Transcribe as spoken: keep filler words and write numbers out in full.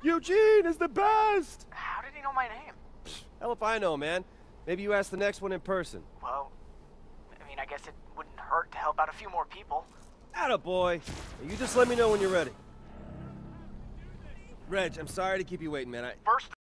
Eugene is the best! How did he know my name? Hell if I know, man. Maybe you ask the next one in person. Well, I mean, I guess it wouldn't hurt to help out a few more people. Attaboy! You just let me know when you're ready. Reg, I'm sorry to keep you waiting, man. I... First